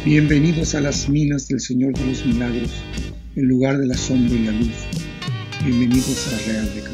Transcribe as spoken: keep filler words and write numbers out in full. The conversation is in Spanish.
Bienvenidos a las minas del Señor de los Milagros, el lugar de la sombra y la luz. Bienvenidos a Real de Castro.